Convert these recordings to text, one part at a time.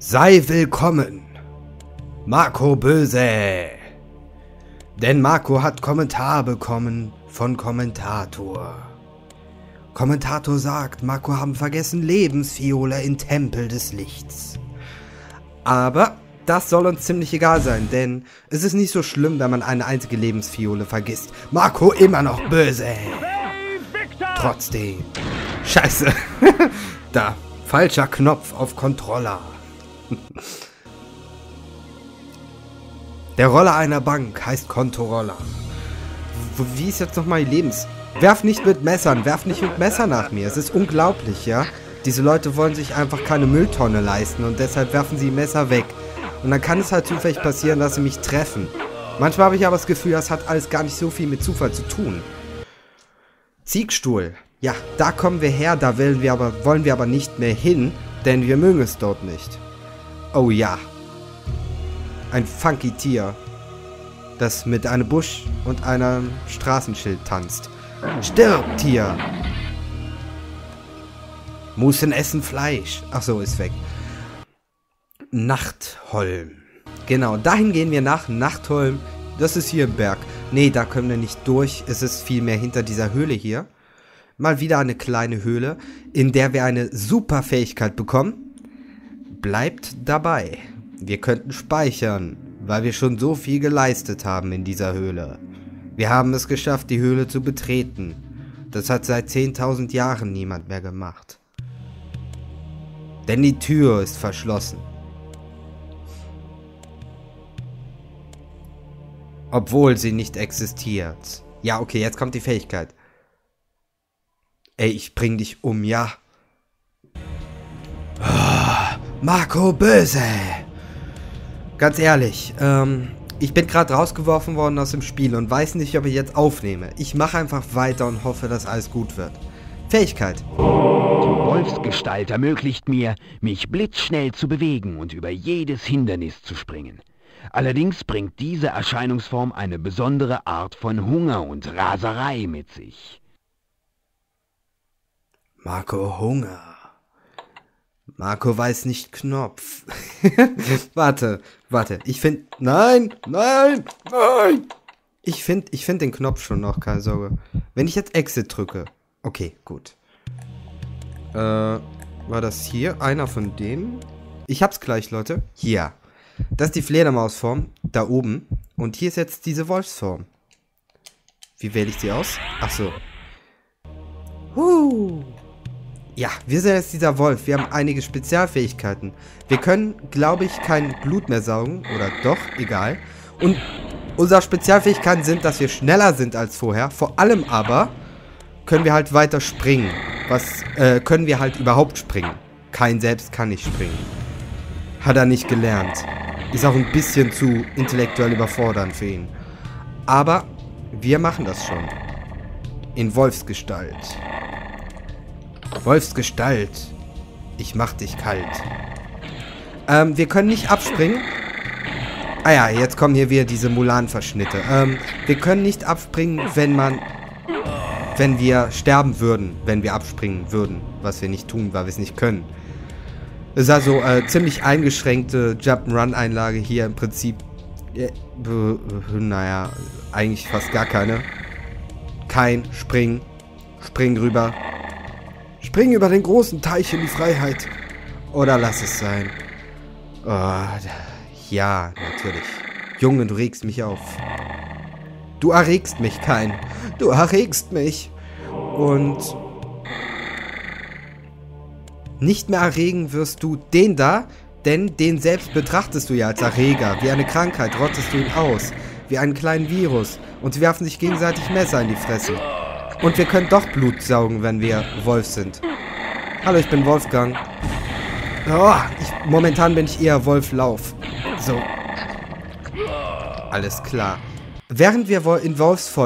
Sei willkommen, Marco Böse. Denn Marco hat Kommentar bekommen von Kommentator. Kommentator sagt, Marco haben vergessen Lebensfiole in Tempel des Lichts. Aber das soll uns ziemlich egal sein, denn es ist nicht so schlimm, wenn man eine einzige Lebensfiole vergisst. Marco immer noch böse. Trotzdem. Scheiße. Da. Falscher Knopf auf Controller. Der Roller einer Bank heißt Kontoroller. Wie ist jetzt nochmal die Lebens... Werf nicht mit Messern nach mir. Es ist unglaublich, ja? Diese Leute wollen sich einfach keine Mülltonne leisten und deshalb werfen sie Messer weg. Und dann kann es halt zufällig passieren, dass sie mich treffen. Manchmal habe ich aber das Gefühl, das hat alles gar nicht so viel mit Zufall zu tun. Ziegstuhl. Ja, da kommen wir her, da wollen wir aber nicht mehr hin, denn wir mögen es dort nicht. Oh ja. Ein funky Tier, das mit einem Busch und einem Straßenschild tanzt. Stirb, Tier! Musen essen Fleisch. Ach so, ist weg. Nachtholm. Genau, dahin gehen wir nach Nachtholm. Das ist hier im Berg. Nee, da können wir nicht durch. Es ist vielmehr hinter dieser Höhle hier. Mal wieder eine kleine Höhle, in der wir eine super Fähigkeit bekommen. Bleibt dabei. Wir könnten speichern, weil wir schon so viel geleistet haben in dieser Höhle. Wir haben es geschafft, die Höhle zu betreten. Das hat seit 10.000 Jahren niemand mehr gemacht. Denn die Tür ist verschlossen. Obwohl sie nicht existiert. Ja, okay, jetzt kommt die Fähigkeit. Ey, ich bring dich um, ja. Oh, Marco Böse. Ganz ehrlich, ich bin gerade rausgeworfen worden aus dem Spiel und weiß nicht, ob ich jetzt aufnehme. Ich mache einfach weiter und hoffe, dass alles gut wird. Fähigkeit. Die Wolfsgestalt ermöglicht mir, mich blitzschnell zu bewegen und über jedes Hindernis zu springen. Allerdings bringt diese Erscheinungsform eine besondere Art von Hunger und Raserei mit sich. Marco Hunger. Marco weiß nicht Knopf. Warte. Ich finde... Nein! Ich finde den Knopf schon noch, keine Sorge. Wenn ich jetzt Exit drücke. Okay, gut. War das hier einer von denen? Ich hab's gleich, Leute. Hier. Das ist die Fledermausform. Da oben. Und hier ist jetzt diese Wolfsform. Wie wähle ich sie aus? Ach so. Ja, wir sind jetzt dieser Wolf. Wir haben einige Spezialfähigkeiten. Wir können, glaube ich, kein Blut mehr saugen. Oder doch, egal. Und unsere Spezialfähigkeiten sind, dass wir schneller sind als vorher. Vor allem aber können wir halt weiter springen. Können wir halt überhaupt springen. Kein selbst kann nicht springen. Hat er nicht gelernt. Ist auch ein bisschen zu intellektuell überfordernd für ihn. Aber wir machen das schon. In Wolfsgestalt. Wolfsgestalt. Ich mach dich kalt. Wir können nicht abspringen. Ah ja, jetzt kommen hier wieder diese Mulan-Verschnitte. Wir können nicht abspringen, wenn wir sterben würden, wenn wir abspringen würden. Was wir nicht tun, weil wir es nicht können. Es ist also ziemlich eingeschränkte Jump'n'Run-Einlage hier im Prinzip. Naja, eigentlich fast gar keine. Kein Springen. Spring rüber. Spring über den großen Teich in die Freiheit. Oder lass es sein. Oh, ja, natürlich. Junge, du regst mich auf. Du erregst mich, Kain. Du erregst mich. Und nicht mehr erregen wirst du den da, denn den selbst betrachtest du ja als Erreger. Wie eine Krankheit rottest du ihn aus. Wie einen kleinen Virus. Und sie werfen sich gegenseitig Messer in die Fresse. Und wir können doch Blut saugen, wenn wir Wolf sind. Hallo, ich bin Wolfgang. Oh, momentan bin ich eher Wolflauf. So. Wolfsform Während wir in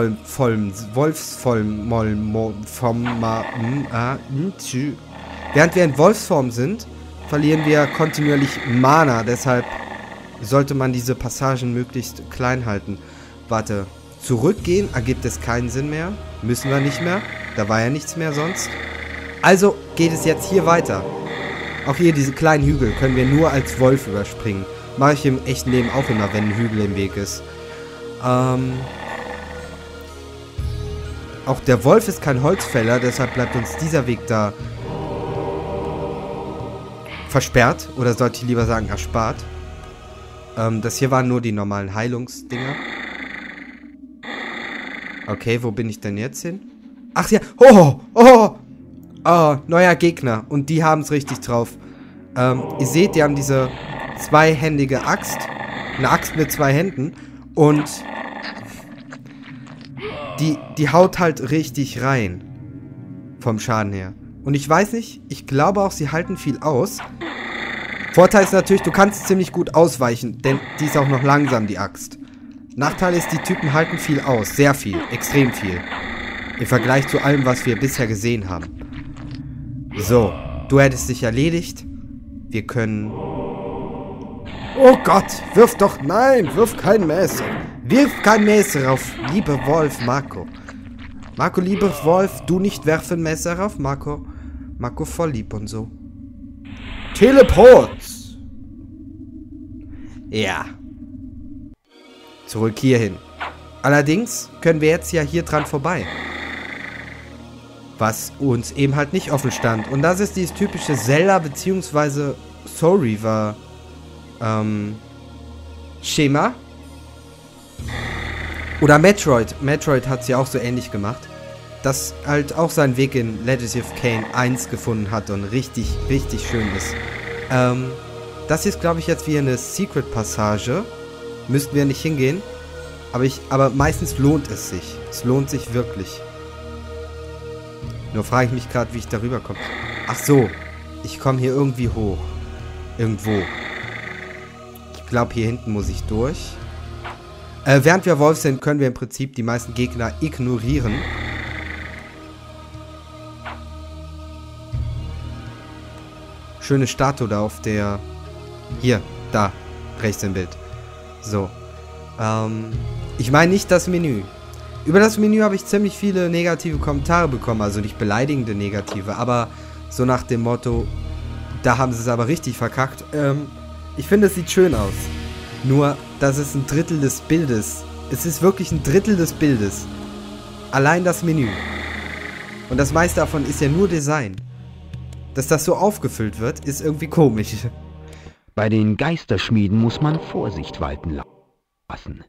Wolfsform sind, verlieren wir kontinuierlich Mana. Deshalb sollte man diese Passagen möglichst klein halten. Warte. Zurückgehen ergibt es keinen Sinn mehr. Müssen wir nicht mehr. Da war ja nichts mehr sonst. Also geht es jetzt hier weiter. Auch hier diese kleinen Hügel können wir nur als Wolf überspringen. Mache ich im echten Leben auch immer, wenn ein Hügel im Weg ist. Auch der Wolf ist kein Holzfäller, deshalb bleibt uns dieser Weg da versperrt. Oder sollte ich lieber sagen, erspart. Das hier waren nur die normalen Heilungsdinger. Okay, wo bin ich denn jetzt hin? Ach ja, oh, neuer Gegner. Und die haben es richtig drauf. Ihr seht, die haben diese zweihändige Axt. Eine Axt mit 2 Händen. Und die haut halt richtig rein. Vom Schaden her. Und ich weiß nicht, ich glaube auch, sie halten viel aus. Vorteil ist natürlich, du kannst ziemlich gut ausweichen, denn die ist auch noch langsam, die Axt. Nachteil ist, die Typen halten viel aus. Sehr viel. Extrem viel. Im Vergleich zu allem, was wir bisher gesehen haben. So. Du hättest dich erledigt. Wir können... Oh Gott! Wirf doch... Nein! Wirf kein Messer! Wirf kein Messer auf, lieber Wolf, Marco. Marco, lieber Wolf, du nicht werfen Messer auf, Marco. Marco voll lieb und so. Teleport! Ja. Zurück hierhin. Allerdings können wir jetzt ja hier dran vorbei. Was uns eben halt nicht offen stand. Und das ist dieses typische Zelda bzw. Soul Reaver Schema. Oder Metroid. Metroid hat es ja auch so ähnlich gemacht. Das halt auch seinen Weg in Legacy of Kain 1 gefunden hat und richtig, richtig schön ist. Das hier ist, glaube ich, jetzt wie eine Secret-Passage. Müssten wir nicht hingehen. Aber meistens lohnt es sich. Es lohnt sich wirklich. Nur frage ich mich gerade, wie ich darüber komme. Ach so. Ich komme hier irgendwie hoch. Irgendwo. Ich glaube, hier hinten muss ich durch. Während wir Wolf sind, können wir im Prinzip die meisten Gegner ignorieren. Schöne Statue da auf der... Hier, da. Rechts im Bild. So. Ich meine nicht das Menü. Über das Menü habe ich ziemlich viele negative Kommentare bekommen. Also nicht beleidigende negative, aber so nach dem Motto, da haben sie es aber richtig verkackt. Ich finde, es sieht schön aus. Nur, das ist 1/3 des Bildes. Es ist wirklich 1/3 des Bildes. Allein das Menü. Und das meiste davon ist ja nur Design. Dass das so aufgefüllt wird, ist irgendwie komisch. Bei den Geisterschmieden muss man Vorsicht walten lassen.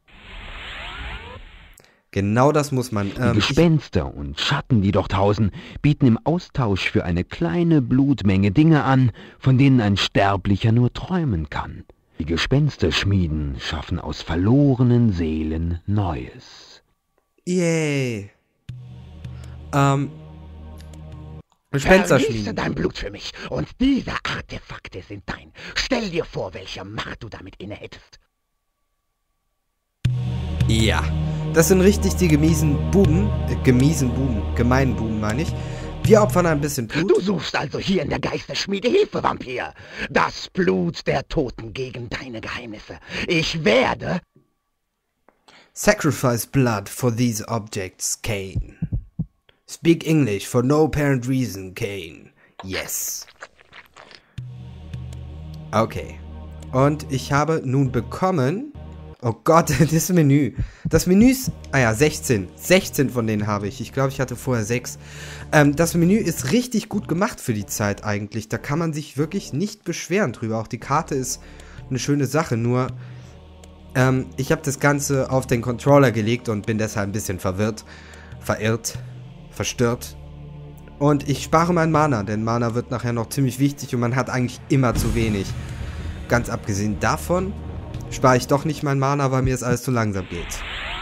Genau das muss man. Die Gespenster und Schatten, die dort hausen, bieten im Austausch für eine kleine Blutmenge Dinge an, von denen ein Sterblicher nur träumen kann. Die Gespensterschmieden schaffen aus verlorenen Seelen Neues. Yay. Gespensterschmieden. Vergieße dein Blut für mich und diese Artefakte sind dein. Stell dir vor, welche Macht du damit inne hättest. Ja. Das sind richtig die gemeinen Buben, meine ich. Wir opfern ein bisschen Blut. Du suchst also hier in der Geisterschmiede Hilfe, Vampir. Das Blut der Toten gegen deine Geheimnisse. Ich werde... Sacrifice blood for these objects, Kain. Speak English for no apparent reason, Kain. Yes. Okay. Und ich habe nun bekommen... Oh Gott, das Menü. Das Menü ist... Ah ja, 16. 16 von denen habe ich. Ich glaube, ich hatte vorher 6. Das Menü ist richtig gut gemacht für die Zeit eigentlich. Da kann man sich wirklich nicht beschweren drüber. Auch die Karte ist eine schöne Sache. Nur, ich habe das Ganze auf den Controller gelegt und bin deshalb ein bisschen verwirrt, verirrt, verstört. Und ich spare mein Mana, denn Mana wird nachher noch ziemlich wichtig und man hat eigentlich immer zu wenig. Ganz abgesehen davon... spare ich doch nicht mein Mana, weil mir es alles zu langsam geht.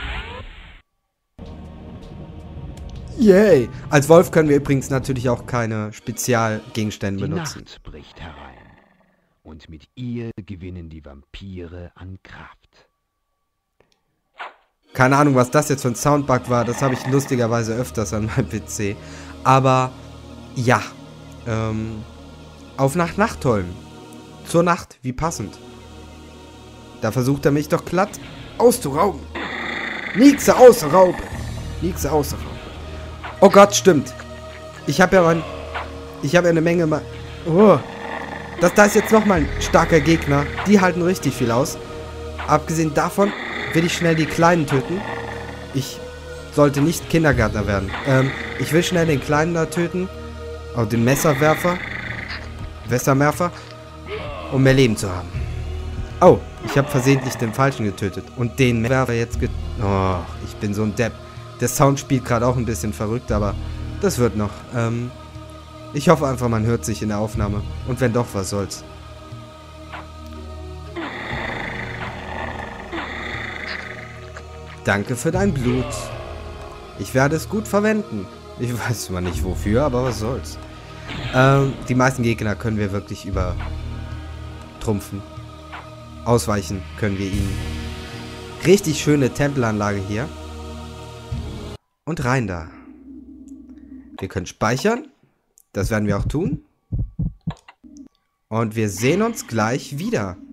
Yay! Als Wolf können wir übrigens natürlich auch keine Spezialgegenstände benutzen. Die Nacht bricht herein. Und mit ihr gewinnen die Vampire an Kraft. Keine Ahnung, was das jetzt für ein Soundbug war. Das habe ich lustigerweise öfters an meinem PC. Aber, ja. Auf nach Nachtholm. Zur Nacht, wie passend. Da versucht er mich doch glatt auszurauben. Nixe ausrauben. Nixe ausrauben. Oh Gott, stimmt. Ich habe ja eine Menge... Oh. Da ist jetzt nochmal ein starker Gegner. Die halten richtig viel aus. Abgesehen davon will ich schnell die Kleinen töten. Ich sollte nicht Kindergärtner werden. Ich will schnell den Kleinen da töten. Auch den Messerwerfer. Um mehr Leben zu haben. Oh, ich habe versehentlich den Falschen getötet. Und den Werfer jetzt Oh, ich bin so ein Depp. Der Sound spielt gerade auch ein bisschen verrückt, aber das wird noch. Ich hoffe einfach, man hört sich in der Aufnahme. Und wenn doch, was soll's. Danke für dein Blut. Ich werde es gut verwenden. Ich weiß zwar nicht wofür, aber was soll's. Die meisten Gegner können wir wirklich übertrumpfen. Ausweichen können wir ihnen. Richtig schöne Tempelanlage hier. Und rein da. Wir können speichern. Das werden wir auch tun. Und wir sehen uns gleich wieder.